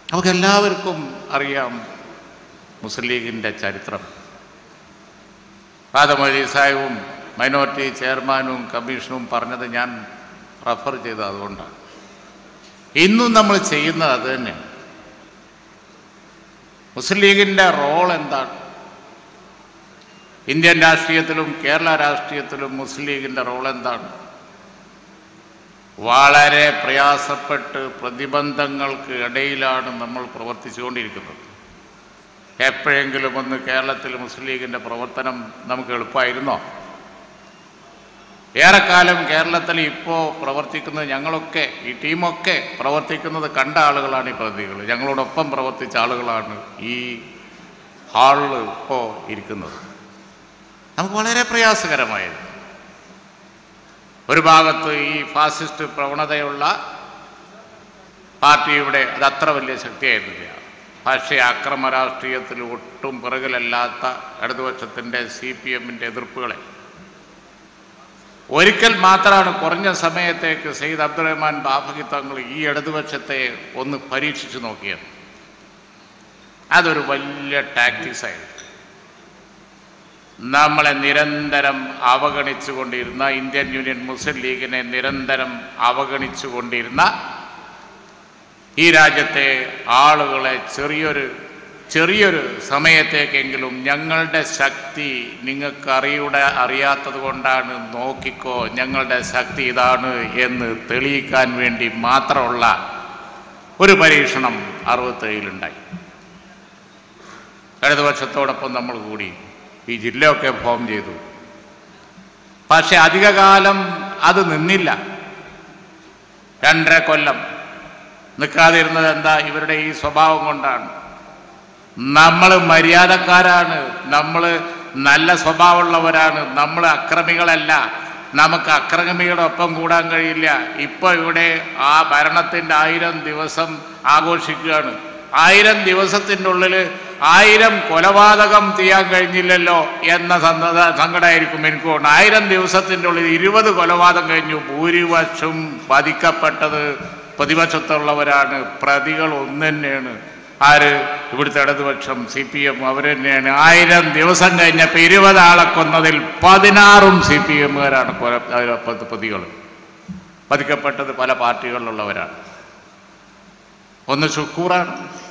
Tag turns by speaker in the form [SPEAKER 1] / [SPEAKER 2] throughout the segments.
[SPEAKER 1] നമുക്കെല്ലാവർക്കും അറിയാം മുസ്ലിം ലീഗിൻ്റെ ചരിത്രം. ഖാദമലി സാഹിബും മൈനോറിറ്റി ചെയർമാനും കമ്മീഷനും പറഞ്ഞത് ഞാൻ റെഫർ ചെയ്തത് അതുകൊണ്ടാണ്. ഇന്നും നമ്മൾ ചെയ്യുന്നത് അത് തന്നെയാണ്. മുസ്ലിം ലീഗിൻ്റെ റോൾ എന്താണ്? ഇന്ത്യൻ രാഷ്ട്രീയത്തിലും കേരള രാഷ്ട്രീയത്തിലും മുസ്ലിം ലീഗിൻ്റെ റോൾ എന്താണ്? വളരെ പ്രയാസപ്പെട്ട് പ്രതിബന്ധങ്ങൾക്ക് ഇടയിലാണ് നമ്മൾ പ്രവർത്തിച്ചുകൊണ്ടിരിക്കുന്നത്. എപ്പോഴെങ്കിലും ഒന്ന് കേരളത്തിൽ മുസ്ലിം ലീഗിൻ്റെ പ്രവർത്തനം നമുക്ക് എളുപ്പമായിരുന്നോ? ഏറെക്കാലം കേരളത്തിൽ ഇപ്പോൾ പ്രവർത്തിക്കുന്നത് ഞങ്ങളൊക്കെ, ഈ ടീമൊക്കെ പ്രവർത്തിക്കുന്നത് കണ്ട ആളുകളാണ്. ഈ പ്രതികൾ ഞങ്ങളോടൊപ്പം പ്രവർത്തിച്ച ആളുകളാണ് ഈ ഹാളിൽ ഇപ്പോൾ ഇരിക്കുന്നത്. നമുക്ക് വളരെ പ്രയാസകരമായിരുന്നു. ഒരു ഭാഗത്ത് ഈ ഫാസിസ്റ്റ് പ്രവണതയുള്ള പാർട്ടിയുടെ അതത്ര വലിയ ശക്തിയായിരുന്നില്ല. പക്ഷേ അക്രമ രാഷ്ട്രീയത്തിൽ ഒട്ടും പിറകിലല്ലാത്ത ഇടതുപക്ഷത്തിൻ്റെ CPM-ൻ്റെ എതിർപ്പുകളെ ഒരിക്കൽ മാത്രമാണ് കുറഞ്ഞ സമയത്തേക്ക് സയ്യിദ് അബ്ദുറഹ്മാൻ ബാഫഖി തങ്ങൾ ഈ ഇടതുപക്ഷത്തെ ഒന്ന് പരീക്ഷിച്ചു നോക്കിയത്. അതൊരു വലിയ ടാക്ടിക്സായിരുന്നു. നമ്മളെ നിരന്തരം അവഗണിച്ചുകൊണ്ടിരുന്ന, ഇന്ത്യൻ യൂണിയൻ മുസ്ലിം ലീഗിനെ നിരന്തരം അവഗണിച്ചുകൊണ്ടിരുന്ന ഈ രാജ്യത്തെ ആളുകളെ ചെറിയൊരു സമയത്തേക്കെങ്കിലും ഞങ്ങളുടെ ശക്തി നിങ്ങൾക്ക് അറിയാത്തത് കൊണ്ടാണ്, നോക്കിക്കോ ഞങ്ങളുടെ ശക്തി ഇതാണ് എന്ന് തെളിയിക്കാൻ വേണ്ടി മാത്രമുള്ള ഒരു പരീക്ഷണം 67-ലുണ്ടായി. ഇടതുപക്ഷത്തോടൊപ്പം നമ്മൾ കൂടി ഈ ജില്ലയൊക്കെ ഫോം ചെയ്തു. പക്ഷെ അധികകാലം അത് നിന്നില്ല. 2.5 കൊല്ലം നിൽക്കാതിരുന്നത് എന്താ? ഇവരുടെ ഈ സ്വഭാവം കൊണ്ടാണ്. നമ്മൾ മര്യാദക്കാരാണ്, നമ്മൾ നല്ല സ്വഭാവമുള്ളവരാണ്, നമ്മൾ അക്രമികളല്ല, നമുക്ക് അക്രമികളുടെ ഒപ്പം കൂടാൻ കഴിയില്ല. ഇപ്പോൾ ഇവിടെ ആ ഭരണത്തിൻ്റെ 1000 ദിവസം ആഘോഷിക്കുകയാണ്. 1000 ദിവസത്തിൻ്റെ ഉള്ളിൽ 1000 കൊലപാതകം ചെയ്യാൻ കഴിഞ്ഞില്ലല്ലോ എന്ന സങ്കടമായിരിക്കും എനിക്ക് തോന്നുന്നു. 1000 ദിവസത്തിൻ്റെ ഉള്ളിൽ 20 കൊലപാതകം കഴിഞ്ഞു. ഭൂരിപക്ഷം വധിക്കപ്പെട്ടത് പ്രതിപക്ഷത്തുള്ളവരാണ്. പ്രതികൾ ഒന്ന് തന്നെയാണ്. ആര്? ഇവിടുത്തെ ഇടതുപക്ഷം, CPM അവർ തന്നെയാണ്. 1000 ദിവസം കഴിഞ്ഞപ്പോൾ 20 ആളെ കൊന്നതിൽ 16 CPM-കാരാണ് പ്രതികൾ. വധിക്കപ്പെട്ടത് പല പാർട്ടികളിലുള്ളവരാണ്. ഒന്ന് ഷുക്കൂറാണ്.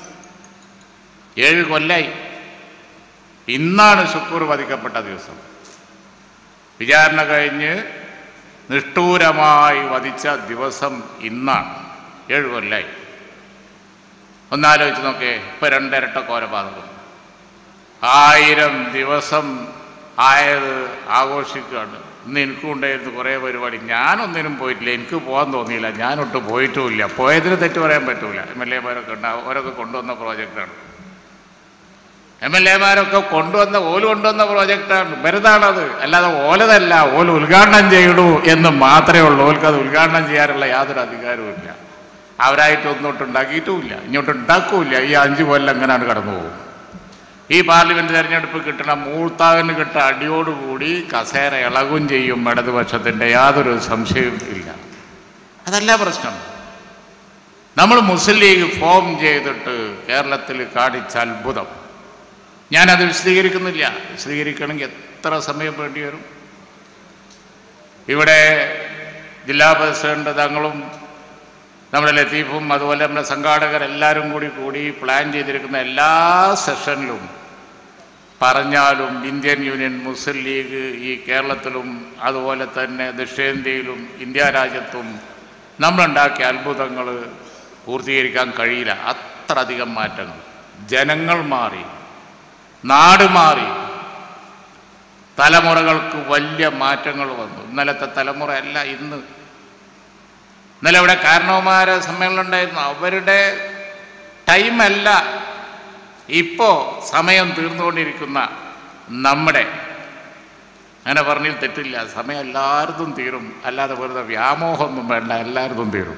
[SPEAKER 1] 7 കൊല്ലായി. ഇന്നാണ് ഷുക്കൂർ വധിക്കപ്പെട്ട ദിവസം. വിചാരണ കഴിഞ്ഞ് നിഷ്ഠൂരമായി വധിച്ച ദിവസം ഇന്നാണ്. 7 കൊല്ലായി. ഒന്നാലോചിച്ച് നോക്കേ. ഇപ്പം 2 ഇരട്ട കൊലപാതകം. 1000 ദിവസം ആയത് ആഘോഷിക്കുകയാണ്. ഇന്ന് എനിക്കും ഉണ്ടായിരുന്നു കുറേ പരിപാടി. ഞാനൊന്നിനും പോയിട്ടില്ല, എനിക്ക് പോകാൻ തോന്നിയില്ല, ഞാനൊട്ട് പോയിട്ടുമില്ല. പോയതിന് തെറ്റ് പറയാൻ പറ്റൂല. MLA-മാരൊക്കെ ഉണ്ടാവും, അവരൊക്കെ കൊണ്ടുവന്ന പ്രോജക്റ്റാണ്. MLA-മാരൊക്കെ കൊണ്ടുവന്ന പ്രോജക്റ്റാണ്. വെറുതാണത്, അല്ലാതെ ഓലതല്ല. ഓല് ഉദ്ഘാടനം ചെയ്യണു എന്ന് മാത്രമേ ഉള്ളൂ. ഓൽക്കത് ഉദ്ഘാടനം ചെയ്യാനുള്ള യാതൊരു അധികാരവും ഇല്ല. അവരായിട്ടൊന്നോട്ട് ഉണ്ടാക്കിയിട്ടുമില്ല, ഇങ്ങോട്ട് ഉണ്ടാക്കൂല്ല. ഈ 5 കൊല്ലം എങ്ങനെയാണ് കടന്നു പോകും. ഈ പാർലമെന്റ് തെരഞ്ഞെടുപ്പ് കിട്ടണ മൂർത്താവിന് കിട്ട അടിയോടുകൂടി കസേര ഇളകും ചെയ്യും ഇടതുപക്ഷത്തിൻ്റെ, യാതൊരു സംശയവും ഇല്ല. അതല്ല പ്രശ്നം. നമ്മൾ മുസ്ലിം ലീഗ് ഫോം ചെയ്തിട്ട് കേരളത്തിൽ കാണിച്ച അത്ഭുതം ഞാനത് വിശദീകരിക്കുന്നില്ല. വിശദീകരിക്കണമെങ്കിൽ എത്ര സമയം വേണ്ടി വരും? ഇവിടെ ജില്ലാ പ്രസിഡന്റ് തങ്ങളും നമ്മുടെ ലത്തീഫും അതുപോലെ നമ്മുടെ സംഘാടകരെല്ലാവരും കൂടി പ്ലാൻ ചെയ്തിരിക്കുന്ന എല്ലാ സെഷനിലും പറഞ്ഞാലും ഇന്ത്യൻ യൂണിയൻ മുസ്ലിം ലീഗ് ഈ കേരളത്തിലും അതുപോലെ തന്നെ ദക്ഷിണേന്ത്യയിലും ഇന്ത്യ രാജ്യത്തും നമ്മളുണ്ടാക്കിയ അത്ഭുതങ്ങൾ പൂർത്തീകരിക്കാൻ കഴിയില്ല. അത്ര അധികം മാറ്റങ്ങൾ. ജനങ്ങൾ മാറി, നാട് മാറി, തലമുറകൾക്ക് വലിയ മാറ്റങ്ങൾ വന്നു. ഇന്നലത്തെ തലമുറയല്ല ഇന്ന്. ഇന്നലെ ഇവിടെ കാരണവന്മാരെ സമ്മേളനം ഉണ്ടായിരുന്നു. അവരുടെ ടൈമല്ല ഇപ്പോൾ സമയം തീർന്നുകൊണ്ടിരിക്കുന്ന നമ്മുടെ. അങ്ങനെ പറഞ്ഞാൽ തെറ്റില്ല. സമയം എല്ലാവർക്കും തീരും, അല്ലാതെ വെറുതെ വ്യാമോഹമൊന്നും വേണ്ട, എല്ലാവർക്കും തീരും.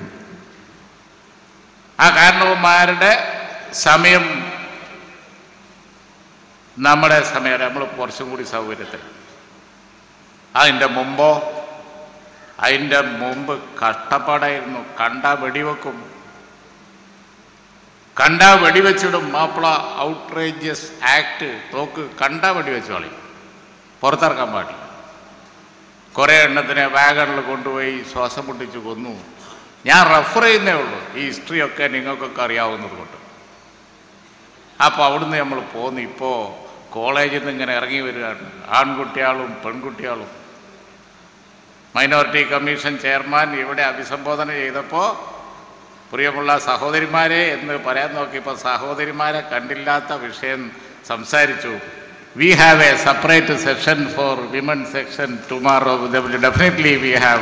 [SPEAKER 1] ആ കാരണവന്മാരുടെ സമയം നമ്മുടെ സമയം, നമ്മൾ കുറച്ചും കൂടി സൗകര്യത്തിൽ. അതിൻ്റെ മുമ്പ് കഷ്ടപ്പാടായിരുന്നു. കണ്ട വെടിവെക്കും, കണ്ടാ വെടിവെച്ചിടും മാപ്പിള ഔട്ട്റേജിയസ് ആക്ട്. തോക്ക് കണ്ടാ വെടിവെച്ച് കളി, പുറത്തിറക്കാൻ പാടില്ല. കുറേ എണ്ണത്തിനെ വാഗണിൽ കൊണ്ടുപോയി ശ്വാസം മുട്ടിച്ച് കൊന്നു. ഞാൻ റെഫർ ചെയ്യുന്നേ ഉള്ളൂ, ഈ ഹിസ്റ്ററിയൊക്കെ നിങ്ങൾക്കൊക്കെ അറിയാവുന്നത് കൊണ്ട്. അപ്പോൾ അവിടുന്ന് നമ്മൾ പോന്നു. ഇപ്പോൾ കോളേജിൽ നിന്ന് ഇങ്ങനെ ഇറങ്ങി വരികയാണ് ആൺകുട്ടികളും പെൺകുട്ടികളും. മൈനോറിറ്റി കമ്മീഷൻ ചെയർമാൻ ഇവിടെ അഭിസംബോധന ചെയ്തപ്പോൾ പ്രിയമുള്ള സഹോദരിമാരെ എന്ന് പറയാൻ നോക്കിയപ്പോൾ സഹോദരിമാരെ കണ്ടില്ലാത്ത വിഷയം സംസാരിച്ചു. We have a separate session for women section tomorrow. Definitely we have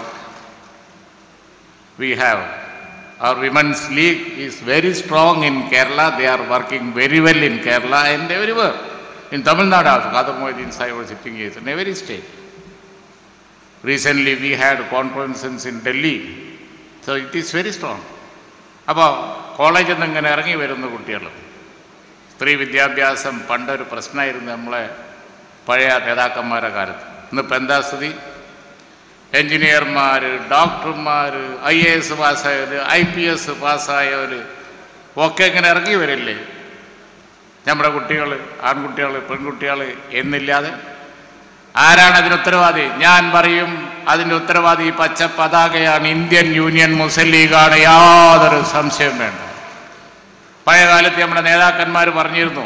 [SPEAKER 1] our women's league is very strong in Kerala. They are working very well in Kerala and everywhere. In Tamil Nadu also, Qadar Mohyuddin Sahib was sitting here in every state. Recently we had conferences in Delhi. So it is very strong. അപ്പോൾ കോളേജിൽ നിന്ന് ഇങ്ങനെ ഇറങ്ങി വരുന്ന കുട്ടികൾ, സ്ത്രീ വിദ്യാഭ്യാസം പണ്ടൊരു പ്രശ്നമായിരുന്നു നമ്മളെ പഴയ നേതാക്കന്മാരുടെ കാലത്ത്. ഇന്നിപ്പോൾ എന്താ സ്ഥിതി? എൻജിനീയർമാർ, ഡോക്ടർമാർ, IAS പാസ്സായവർ, IPS പാസ്സായവർ ഒക്കെ ഇങ്ങനെ ഇറങ്ങി വരില്ലേ നമ്മുടെ കുട്ടികൾ, ആൺകുട്ടികൾ പെൺകുട്ടികൾ എന്നില്ലാതെ. ആരാണ് അതിന് ഉത്തരവാദി? ഞാൻ പറയും അതിൻ്റെ ഉത്തരവാദി ഈ പച്ച പതാകയാണ്, ഇന്ത്യൻ യൂണിയൻ മുസ്ലിം ലീഗാണ്, യാതൊരു സംശയം വേണ്ട. പഴയ കാലത്ത് നമ്മുടെ നേതാക്കന്മാർ പറഞ്ഞിരുന്നു,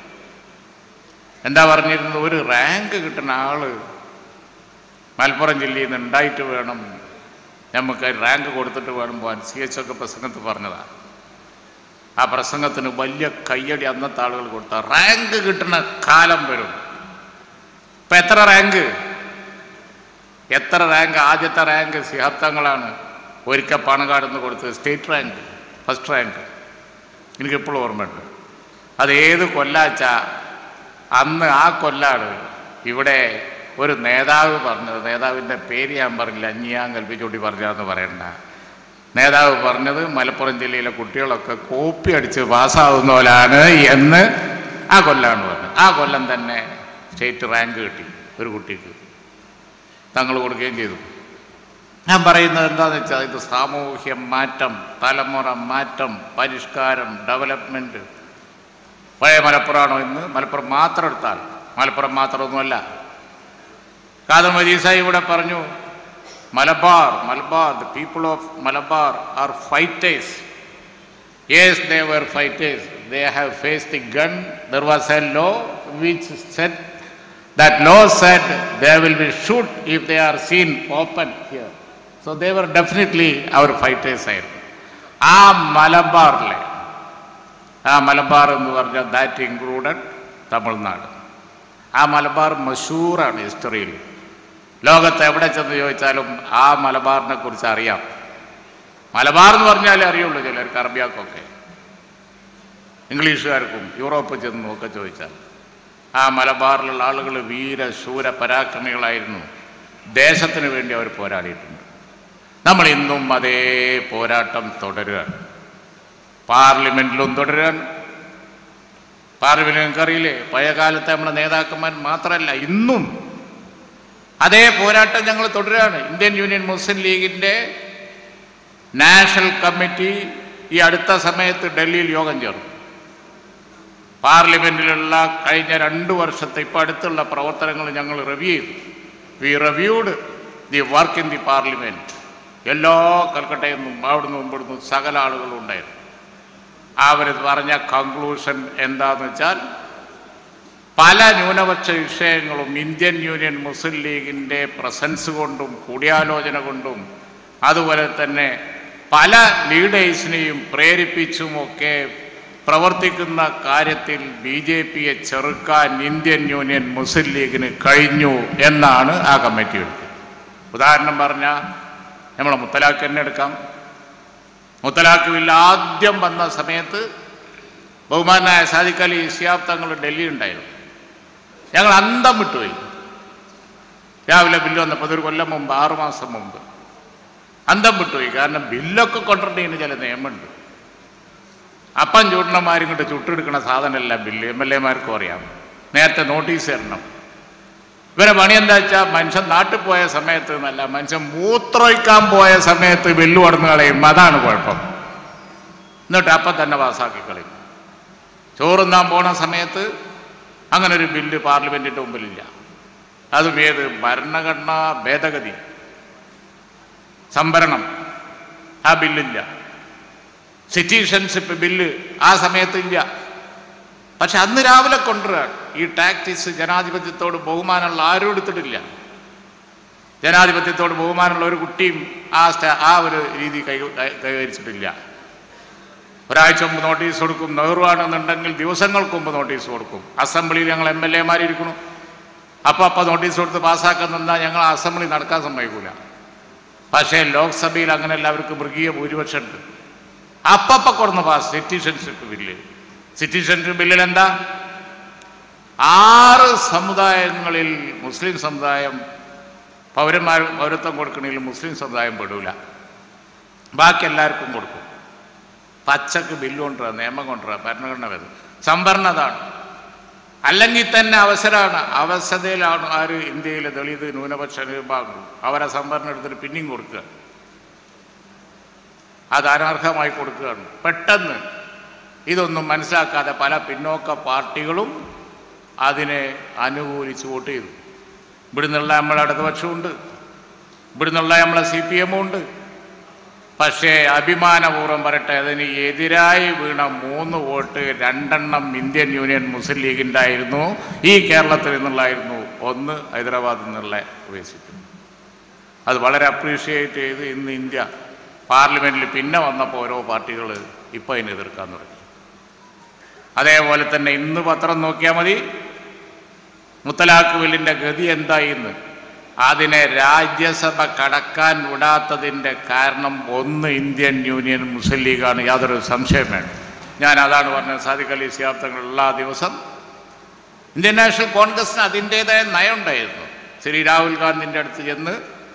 [SPEAKER 1] എന്താ പറഞ്ഞിരുന്നത്? ഒരു റാങ്ക് കിട്ടുന്ന ആള് മലപ്പുറം ജില്ലയിൽ നിന്ന് ഉണ്ടായിട്ട് വേണം നമുക്ക് റാങ്ക് കൊടുത്തിട്ട് വേണം പോകാൻ. CH പ്രസംഗത്ത് പറഞ്ഞതാണ്. ആ പ്രസംഗത്തിന് വലിയ കയ്യടി അന്നത്തെ ആളുകൾ കൊടുത്ത. റാങ്ക് കിട്ടുന്ന കാലം വരും. ഇപ്പം എത്ര റാങ്ക്? ആദ്യത്തെ റാങ്ക് സിഹത്തങ്ങളാണ് ഒരിക്കൽ പാണക്കാട് നിന്ന് കൊടുത്തത്. State rank, first rank. എനിക്കിപ്പോഴും ഓർമ്മയുണ്ട്. അത് ഏത് കൊല്ലാച്ചാ അന്ന് ആ കൊല്ലാണ് ഇവിടെ ഒരു നേതാവ് പറഞ്ഞത്. നേതാവിൻ്റെ പേര് ഞാൻ പറഞ്ഞില്ല, ഞാൻ കൽപ്പിച്ചുകൂട്ടി പറഞ്ഞാന്ന് പറയണ്ട. നേതാവ് പറഞ്ഞത് മലപ്പുറം ജില്ലയിലെ കുട്ടികളൊക്കെ കോപ്പി അടിച്ച് പാസ്സാവുന്ന പോലാണ് എന്ന് ആ കൊല്ലാണ് പറഞ്ഞത്. ആ കൊല്ലം തന്നെ സ്റ്റേറ്റ് റാങ്ക് കിട്ടി ഒരു കുട്ടിക്ക്, തങ്ങൾ കൊടുക്കുകയും ചെയ്തു. ഞാൻ പറയുന്നത് എന്താണെന്ന് വെച്ചാൽ ഇത് സാമൂഹ്യ മാറ്റം, തലമുറ മാറ്റം, പരിഷ്കാരം, ഡെവലപ്മെൻറ്റ്. പഴയ മലപ്പുറമാണോ ഇന്ന്? മലപ്പുറം മാത്രം എടുത്താൽ മലപ്പുറം മാത്രമൊന്നുമല്ല. ഖാദർ മജീദ് സാഹിബ് ഇവിടെ പറഞ്ഞു, Malabar, the people of Malabar are fighters. Yes, they were fighters. They have faced the gun. There was a law which said, that law said they will be shoot if they are seen open here. So they were definitely our fighters ആയിരുന്നു. ആ മലബാർ എന്ന് പറഞ്ഞാൽ that included Tamil Nadu. ആ മലബാർ മഷൂറാണ് ഹിസ്റ്ററിയിൽ. ലോകത്ത് എവിടെ ചെന്ന് ചോദിച്ചാലും ആ മലബാറിനെ കുറിച്ച് അറിയാം. മലബാർ എന്ന് പറഞ്ഞാലേ അറിയുള്ളൂ ചിലർക്ക്, അറബിയാക്കൊക്കെ, ഇംഗ്ലീഷുകാർക്കും യൂറോപ്പ് ചെന്നും ഒക്കെ ചോദിച്ചാൽ. ആ മലബാറിലുള്ള ആളുകൾ വീരശൂര പരാക്രമികളായിരുന്നു. ദേശത്തിന് വേണ്ടി അവർ പോരാടിയിട്ടുണ്ട്. നമ്മൾ ഇന്നും അതേ പോരാട്ടം തുടരുകയാണ്. പാർലമെൻറ്റിലും തുടരുകയാണ്. പാർലമെൻറ്റ് നിങ്ങൾക്കറിയില്ലേ, പഴയ കാലത്തെ നമ്മുടെ നേതാക്കന്മാർ മാത്രമല്ല, ഇന്നും അതേ പോരാട്ടം ഞങ്ങൾ തുടരുകയാണ്. ഇന്ത്യൻ യൂണിയൻ മുസ്ലിം ലീഗിൻ്റെ നാഷണൽ കമ്മിറ്റി ഈ അടുത്ത സമയത്ത് ഡൽഹിയിൽ യോഗം ചേർന്നു. പാർലമെൻറ്റിലുള്ള കഴിഞ്ഞ 2 വർഷത്തെ ഇപ്പോൾ അടുത്തുള്ള പ്രവർത്തനങ്ങൾ ഞങ്ങൾ റിവ്യൂ ചെയ്തു. We reviewed the work in the parliament. എല്ലാ കൽക്കട്ടയിൽ നിന്നും അവിടുന്ന് ഇവിടുന്ന് സകല ആളുകളും ഉണ്ടായിരുന്നു. അവർ പറഞ്ഞ കൺക്ലൂഷൻ എന്താണെന്ന് വെച്ചാൽ, പല ന്യൂനപക്ഷ വിഷയങ്ങളും ഇന്ത്യൻ യൂണിയൻ മുസ്ലിം ലീഗിൻ്റെ പ്രസൻസ് കൊണ്ടും കൂടിയാലോചന കൊണ്ടും അതുപോലെ തന്നെ പല ലീഡേഴ്സിനെയും പ്രേരിപ്പിച്ചുമൊക്കെ പ്രവർത്തിക്കുന്ന കാര്യത്തിൽ BJPയെ ചെറുക്കാൻ ഇന്ത്യൻ യൂണിയൻ മുസ്ലിം ലീഗിന് കഴിഞ്ഞു എന്നാണ് ആ കമ്മിറ്റി എടുത്തത്. ഉദാഹരണം പറഞ്ഞാൽ നമ്മളെ മുത്തലാഖ് തന്നെ എടുക്കാം. മുത്തലാഖ് ബില്ല് ആദ്യം വന്ന സമയത്ത് ബഹുമാനായ സാദിഖ് അലി ശിഹാബ് തങ്ങൾ ഡൽഹി ഉണ്ടായിരുന്നു. ഞങ്ങൾ അന്തം വിട്ടുപോയി. രാവിലെ ബില്ല് വന്നപ്പോൾ, അതൊരു കൊല്ലം മുമ്പ്, 6 മാസം മുമ്പ് അന്തം വിട്ടുപോയി. കാരണം ബില്ലൊക്കെ കൊണ്ടുവരേണ്ടതിന് ചില നിയമമുണ്ട്. അപ്പം ചൂടണമാരും കൊണ്ട് ചുട്ടെടുക്കുന്ന സാധനമല്ല ബില്ല്. MLA-മാർക്കും അറിയാം. നേരത്തെ നോട്ടീസ് തരണം. ഇവരെ പണി എന്താ വെച്ചാൽ, മനുഷ്യൻ നാട്ടിൽ പോയ സമയത്ത് എന്നല്ല, മനുഷ്യൻ മൂത്രമൊഴിക്കാൻ പോയ സമയത്ത് ബില്ല് കടന്നു കളയും. അതാണ് കുഴപ്പം. എന്നിട്ട് അപ്പം തന്നെ പാസ്സാക്കി കളയും. ചോറുന്നാൻ പോണ സമയത്ത് അങ്ങനെ ഒരു ബില്ല് പാർലമെൻറ്റിൻ്റെ മുമ്പിലില്ല. അതും ഏത് ഭരണഘടനാ ഭേദഗതി സംവരണം, ആ ബില്ലില്ല. സിറ്റിസൺഷിപ്പ് ബില്ല് ആ സമയത്തില്ല. പക്ഷെ അന്ന് രാവിലെ കൊണ്ടുവരാൻ ഈ ടാക്ടിക്സ് ജനാധിപത്യത്തോട് ബഹുമാനമുള്ള ആരും എടുത്തിട്ടില്ല. ജനാധിപത്യത്തോട് ബഹുമാനമുള്ള ഒരു കുട്ടിയും ആ ഒരു രീതി കൈവരിച്ചിട്ടില്ല. ഒരാഴ്ച മുമ്പ് നോട്ടീസ് കൊടുക്കും. നെഹ്റുവാണെന്നുണ്ടെങ്കിൽ ദിവസങ്ങൾക്ക് മുമ്പ് നോട്ടീസ് കൊടുക്കും. അസംബ്ലിയിൽ ഞങ്ങൾ MLA ഇരിക്കണം, അപ്പം നോട്ടീസ് കൊടുത്ത് പാസ്സാക്കാൻ നിന്നാൽ ഞങ്ങൾ അസംബ്ലി നടക്കാൻ സമ്മതിക്കൂല. പക്ഷേ ലോക്സഭയിൽ അങ്ങനെ എല്ലാവർക്കും മൃഗീയ ഭൂരിപക്ഷം ഉണ്ട്. അപ്പം കൊടുന്ന് സിറ്റിസൺഷിപ്പ് ബില്ല്. സിറ്റിസൺഷിപ്പ് ബില്ലിൽ എന്താ? 6 സമുദായങ്ങളിൽ മുസ്ലിം സമുദായം പൗരത്വം കൊടുക്കണമെങ്കിൽ മുസ്ലിം സമുദായം പെടൂല, ബാക്കി എല്ലാവർക്കും കൊടുക്കും. പച്ചക്ക് ബില്ല് കൊണ്ടുവരാ, നിയമം കൊണ്ടുവരാ, ഭരണഘടന വരും. സംവരണതാണ്. അല്ലെങ്കിൽ തന്നെ അവസരയിലാണ് ആര് ഇന്ത്യയിലെ ദളിത് ന്യൂനപക്ഷ വിഭാഗങ്ങൾ അവരെ സംവരണം എടുത്തിട്ട് പിന്നെയും കൊടുക്കുക. അത് അനർഹമായി കൊടുക്കുകയാണ്. പെട്ടെന്ന് ഇതൊന്നും മനസ്സിലാക്കാതെ പല പിന്നോക്ക പാർട്ടികളും അതിനെ അനുകൂലിച്ച് വോട്ട് ചെയ്തു. ഇവിടുന്നുള്ള നമ്മളെ ഇടതുപക്ഷമുണ്ട്, ഇവിടുന്നുള്ള നമ്മളെ CPM ഉണ്ട്. പക്ഷേ അഭിമാനപൂർവ്വം പറയട്ടെ, അതിന് എതിരായി വീണ 3 വോട്ട് 2 ഇന്ത്യൻ യൂണിയൻ മുസ്ലിം ലീഗിൻ്റെ ആയിരുന്നു. ഈ കേരളത്തിൽ നിന്നുള്ളായിരുന്നു, 1 ഹൈദരാബാദിൽ നിന്നുള്ള ഉപേക്ഷിക്കുന്നു. അത് വളരെ അപ്രീഷിയേറ്റ് ചെയ്ത് ഇന്ന് ഇന്ത്യ പാർലമെൻറ്റിൽ പിന്നെ വന്നപ്പോൾ ഓരോ പാർട്ടികൾ ഇപ്പോൾ അതിനെ എതിർക്കാൻ തുടങ്ങി. അതേപോലെ തന്നെ ഇന്ന് പത്രം നോക്കിയാൽ മതി, മുത്തലാഖ് ബില്ലിൻ്റെ ഗതി എന്തായിന്ന്. അതിനെ രാജ്യസഭ കടക്കാൻ വിടാത്തതിൻ്റെ കാരണം 1 ഇന്ത്യൻ യൂണിയൻ മുസ്ലിം ലീഗാണ്, യാതൊരു സംശയം വേണം. ഞാൻ അതാണ് പറഞ്ഞത്. സാദിഖ് അലി ശിഹാബ് തങ്ങൾ എല്ലാ ദിവസം ഇന്ത്യൻ നാഷണൽ കോൺഗ്രസിന് അതിൻ്റേതായ നയമുണ്ടായിരുന്നു. ശ്രീ രാഹുൽ ഗാന്ധിൻ്റെ അടുത്ത് ചെന്ന്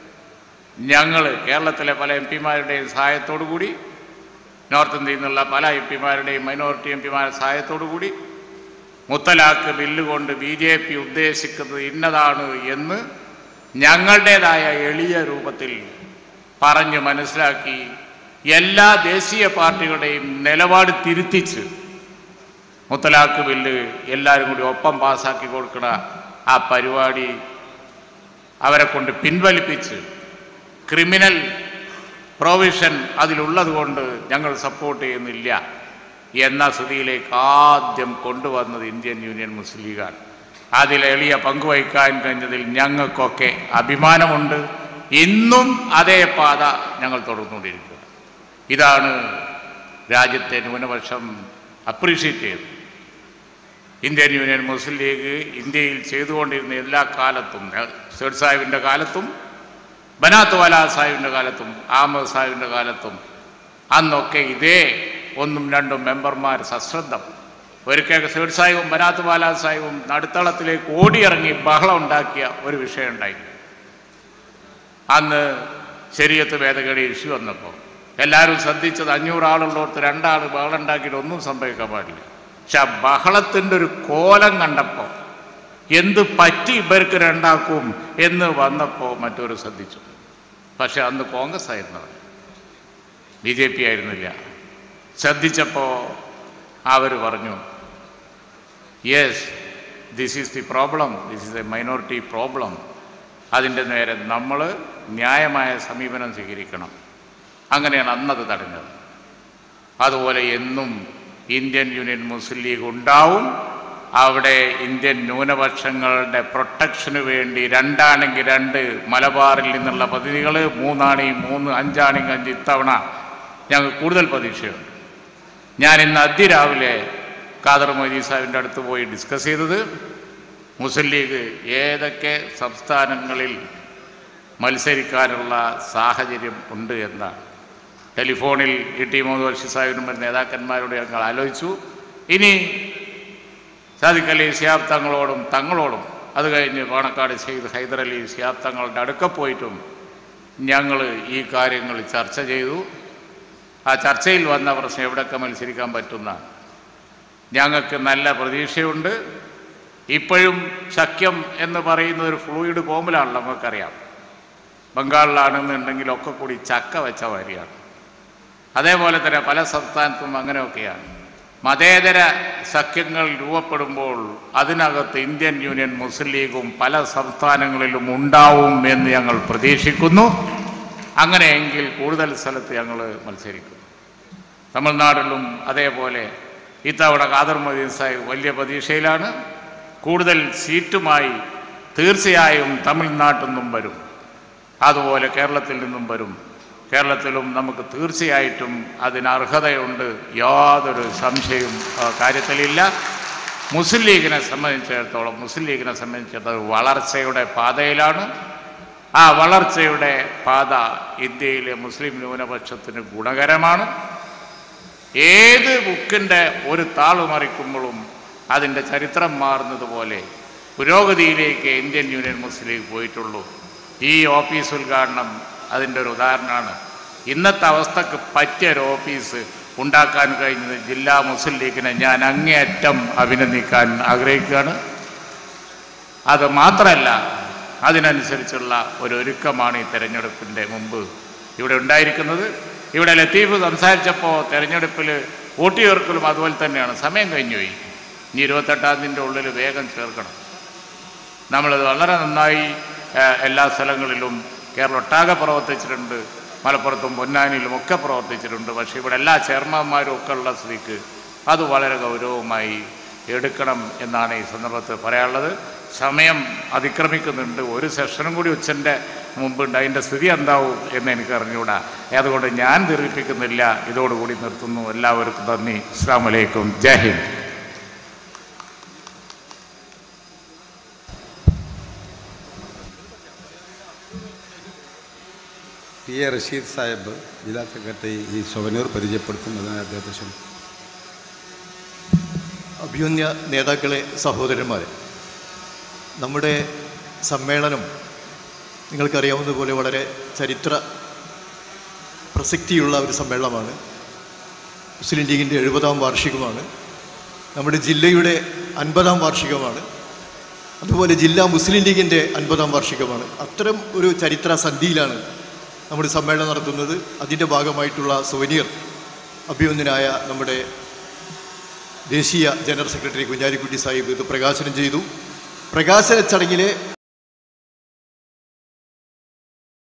[SPEAKER 1] ഞങ്ങൾ കേരളത്തിലെ പല MP-മാരുടെയും സഹായത്തോടു കൂടി, നോർത്ത് ഇന്ത്യയിൽ നിന്നുള്ള പല MP-മാരുടെയും മൈനോറിറ്റി MP-മാരുടെ സഹായത്തോടു കൂടി മുത്തലാഖ് ബില്ല് കൊണ്ട് BJP ഉദ്ദേശിക്കുന്നത് ഇന്നതാണ് എന്ന് ഞങ്ങളുടേതായ എളിയ രൂപത്തിൽ പറഞ്ഞ് മനസ്സിലാക്കി എല്ലാ ദേശീയ പാർട്ടികളുടെയും നിലപാട് തിരുത്തിച്ച് മുത്തലാഖ് ബില്ല് എല്ലാവരും കൂടി ഒപ്പം പാസ്സാക്കി കൊടുക്കണ ആ പരിപാടി അവരെ കൊണ്ട് പിൻവലിപ്പിച്ച് ക്രിമിനൽ പ്രൊവിഷൻ അതിലുള്ളത് കൊണ്ട് ഞങ്ങൾ സപ്പോർട്ട് ചെയ്യുന്നില്ല എന്ന സ്ഥിതിയിലേക്ക് ആദ്യം കൊണ്ടുവന്നത് ഇന്ത്യൻ യൂണിയൻ മുസ്ലിം ലീഗാണ്. അതിൽ എളിയ പങ്കുവഹിക്കാൻ കഴിഞ്ഞതിൽ ഞങ്ങൾക്കൊക്കെ അഭിമാനമുണ്ട്. ഇന്നും അതേ പാത ഞങ്ങൾ തുടർന്നുകൊണ്ടിരിക്കുക. ഇതാണ് രാജ്യത്തെ ന്യൂനപക്ഷം അപ്രീഷിയേറ്റ് ചെയ്തത്. ഇന്ത്യൻ യൂണിയൻ മുസ്ലിം ലീഗ് ഇന്ത്യയിൽ ചെയ്തുകൊണ്ടിരുന്ന എല്ലാ കാലത്തും, സേഠ് സാഹിബിൻ്റെ കാലത്തും ബനാത്ത് വാല സാഹിബിൻ്റെ കാലത്തും അഹമ്മദ് സാഹിബിൻ്റെ കാലത്തും അന്നൊക്കെ ഇതേ 1ഉം 2ഉം മെമ്പർമാർ സശ്രദ്ധം ഒരിക്കൽ സേഠ് സാഹിബും ബനാത്ത് വാല സാഹിബും നടുത്തളത്തിലേക്ക് ഓടിയിറങ്ങി ബഹളം ഉണ്ടാക്കിയ ഒരു വിഷയം ഉണ്ടായി. അന്ന് ശരീഅത്ത് ഭേദഗതി ഇഷ്യൂ വന്നപ്പോൾ എല്ലാവരും ശ്രദ്ധിച്ചത് 500 ആളുള്ളോടത്ത് 2 ആൾ ബഹളം ഉണ്ടാക്കിയിട്ട് ഒന്നും സംഭവിക്കാൻ പാടില്ല. പക്ഷെ ആ ബഹളത്തിൻ്റെ ഒരു കോലം കണ്ടപ്പോൾ എന്ത് പറ്റി ഇവർക്ക് 2 ആക്കും എന്ന് വന്നപ്പോൾ മറ്റൊരു ശ്രദ്ധിച്ചു. പക്ഷെ അന്ന് കോൺഗ്രസ് ആയിരുന്നവർ, BJP ആയിരുന്നില്ല. ശ്രദ്ധിച്ചപ്പോൾ അവർ പറഞ്ഞു, yes, this is the problem, this is a minority problem. അതിൻ്റെ നേരെ നമ്മൾ ന്യായമായ സമീപനം സ്വീകരിക്കണം. അങ്ങനെയാണ് അന്നത് തടഞ്ഞത്. അതുപോലെ എന്നും ഇന്ത്യൻ യൂണിയൻ മുസ്ലിം ലീഗ് ഉണ്ടാവും. അവിടെ ഇന്ത്യൻ ന്യൂനപക്ഷങ്ങളുടെ പ്രൊട്ടക്ഷന് വേണ്ടി 2 ആണെങ്കിൽ 2, മലബാറിൽ നിന്നുള്ള പ്രതിനിധികൾ 3 ആണെങ്കിൽ 3, 5 ആണെങ്കിൽ 5. ഇത്തവണ ഞങ്ങൾ കൂടുതൽ പ്രതീക്ഷയുണ്ട്. ഞാൻ ഇന്ന് അതിരാവിലെ ഖാദർ മൊയ്തീൻ സാഹിബിൻ്റെ അടുത്ത് പോയി ഡിസ്കസ് ചെയ്തത് മുസ്ലിം ലീഗ് ഏതൊക്കെ സംസ്ഥാനങ്ങളിൽ മത്സരിക്കാനുള്ള സാഹചര്യം ഉണ്ട് എന്നാണ്. ടെലിഫോണിൽ E.T. മുഹമ്മദ് ബഷീർ സാഹിബിനും നേതാക്കന്മാരോട് ഞങ്ങൾ ആലോചിച്ചു. ഇനി സാദിഖ് അലി ശിഹാബ് തങ്ങളോടും അത് കഴിഞ്ഞ് പാണക്കാട് സെയ്ദ് ഹൈദർ അലി ശിഹാബ് തങ്ങളുടെ അടുക്ക പോയിട്ടും ഞങ്ങൾ ഈ കാര്യങ്ങൾ ചർച്ച ചെയ്തു. ആ ചർച്ചയിൽ വന്ന പ്രശ്നം എവിടെയൊക്കെ മത്സരിക്കാൻ പറ്റുന്ന ഞങ്ങൾക്ക് നല്ല പ്രതീക്ഷയുണ്ട്. ഇപ്പോഴും സഖ്യം എന്ന് പറയുന്ന ഒരു ഫ്ലൂയിഡ് ഫോമിലാണല്ലോ, നമുക്കറിയാം. ബംഗാളിലാണെന്നുണ്ടെങ്കിലൊക്കെ കൂടി ചക്ക വെച്ച വരിയാണ്. അതേപോലെ തന്നെ പല സംസ്ഥാനത്തും അങ്ങനെയൊക്കെയാണ്. മതേതര സഖ്യങ്ങൾ രൂപപ്പെടുമ്പോൾ അതിനകത്ത് ഇന്ത്യൻ യൂണിയൻ മുസ്ലിം ലീഗും പല സംസ്ഥാനങ്ങളിലും ഉണ്ടാവും എന്ന് ഞങ്ങൾ പ്രതീക്ഷിക്കുന്നു. അങ്ങനെയെങ്കിൽ കൂടുതൽ സ്ഥലത്ത് ഞങ്ങൾ മത്സരിക്കും. തമിഴ്നാട്ടിലും അതേപോലെ ഇത്തവണ ഖാദർ മൊയ്തീൻ സാഹിബ് വലിയ പ്രതീക്ഷയിലാണ്. കൂടുതൽ സീറ്റുമായി തീർച്ചയായും തമിഴ്നാട്ടിൽ നിന്നും വരും, അതുപോലെ കേരളത്തിൽ നിന്നും വരും. കേരളത്തിലും നമുക്ക് തീർച്ചയായിട്ടും അതിന് അർഹതയുണ്ട്, യാതൊരു സംശയവും കാര്യത്തിലില്ല. മുസ്ലിം ലീഗിനെ സംബന്ധിച്ചിടത്തോളം വളർച്ചയുടെ പാതയിലാണ്. ആ വളർച്ചയുടെ പാത ഇന്ത്യയിലെ മുസ്ലിം ന്യൂനപക്ഷത്തിന് ഗുണകരമാണ്. ഏത് ബുക്കിൻ്റെ ഒരു താള് മറിക്കുമ്പോഴും അതിൻ്റെ ചരിത്രം മാറുന്നതുപോലെ പുരോഗതിയിലേക്ക് ഇന്ത്യൻ യൂണിയൻ മുസ്ലിം ലീഗ് പോയിട്ടുള്ളൂ. ഈ ഓഫീസ് ഉദ്ഘാടനം അതിൻ്റെ ഒരു ഉദാഹരണമാണ്. ഇന്നത്തെ അവസ്ഥക്ക് പറ്റിയൊരു ഓഫീസ് ഉണ്ടാക്കാൻ കഴിഞ്ഞത് ജില്ലാ മുസ്ലിം ലീഗിനെ ഞാൻ അങ്ങേയറ്റം അഭിനന്ദിക്കാൻ ആഗ്രഹിക്കുകയാണ്. അത് മാത്രമല്ല, അതിനനുസരിച്ചുള്ള ഒരു ഒരുക്കമാണ് ഈ തെരഞ്ഞെടുപ്പിൻ്റെ മുമ്പ് ഇവിടെ ഉണ്ടായിരിക്കുന്നത്. ഇവിടെ ലത്തീഫ് സംസാരിച്ചപ്പോൾ തെരഞ്ഞെടുപ്പിൽ വോട്ട് ചേർക്കലും അതുപോലെ തന്നെയാണ്. സമയം കഴിഞ്ഞു പോയി. ഇനി 28-ാം തീയതിൻ്റെ ഉള്ളിൽ വേഗം ചേർക്കണം. നമ്മളത് വളരെ നന്നായി എല്ലാ സ്ഥലങ്ങളിലും കേരളം ഒട്ടാകെ പ്രവർത്തിച്ചിട്ടുണ്ട്. മലപ്പുറത്തും പൊന്നാനിയിലും ഒക്കെ പ്രവർത്തിച്ചിട്ടുണ്ട്. പക്ഷേ ഇവിടെ എല്ലാ ചെയർമാന്മാരും ഒക്കെ ഉള്ള സ്ഥിതിക്ക് അത് വളരെ ഗൗരവമായി എടുക്കണം എന്നാണ് ഈ സന്ദർഭത്തിൽ പറയാനുള്ളത്. സമയം അതിക്രമിക്കുന്നുണ്ട്. ഒരു സെഷനും കൂടി ഉച്ചൻ്റെ മുമ്പുണ്ട്. അതിൻ്റെ സ്ഥിതി എന്താവും എന്ന് എനിക്ക് അറിഞ്ഞുകൂടാ. അതുകൊണ്ട് ഞാൻ ദീർഘിപ്പിക്കുന്നില്ല, ഇതോടുകൂടി നിർത്തുന്നു. എല്ലാവർക്കും നന്ദി. അസ്സലാമു അലൈക്കും. ജയ് ഹിന്ദ്.
[SPEAKER 2] പി എ റഷീദ് സാഹിബ് ജില്ലാ സെക്രട്ടറി ഈ സൊവനൂർ പരിചയപ്പെടുത്തുന്നതിന് അദ്ദേഹത്തെ ക്ഷണിക്കുന്നു.
[SPEAKER 3] അഭിമന്യ നേതാക്കളെ, സഹോദരന്മാരെ, നമ്മുടെ സമ്മേളനം നിങ്ങൾക്കറിയാവുന്നതുപോലെ വളരെ ചരിത്ര പ്രസക്തിയുള്ള ഒരു സമ്മേളനമാണ്. മുസ്ലിം ലീഗിൻ്റെ 70-ാം വാർഷികമാണ്. നമ്മുടെ ജില്ലയുടെ 50-ാം വാർഷികമാണ്. അതുപോലെ ജില്ലാ മുസ്ലിം ലീഗിൻ്റെ 50-ാം വാർഷികമാണ്. അത്തരം ഒരു ചരിത്ര സന്ധിയിലാണ് നമ്മുടെ സമ്മേളനം നടത്തുന്നത്. അതിൻ്റെ ഭാഗമായിട്ടുള്ള സുവനീർ അഭിമന്യനായ നമ്മുടെ ദേശീയ ജനറൽ സെക്രട്ടറി കുഞ്ഞാലിക്കുട്ടി സാഹിബ് ഇത് പ്രകാശനം ചെയ്തു. പ്രകാശന ചടങ്ങിലെ